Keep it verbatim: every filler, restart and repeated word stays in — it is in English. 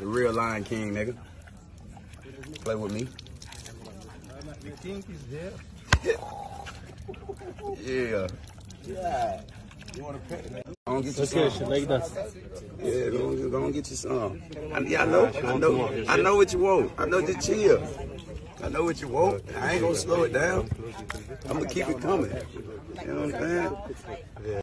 The real Lion King, nigga. Play with me. The king is there. Yeah. Yeah. You want to pet it? Go on, get you some. Like that. Yeah, go on, go on get you some. I, yeah, I know, I know, I know what you want. I know, just chill. I know what you want. I ain't gonna slow it down. I'm gonna keep it coming. You know what I'm saying?